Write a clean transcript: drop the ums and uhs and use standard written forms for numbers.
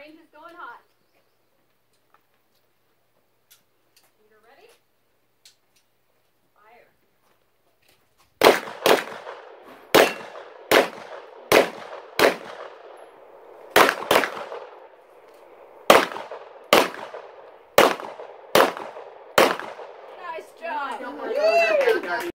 range is going hot. You're ready? Fire. Nice job.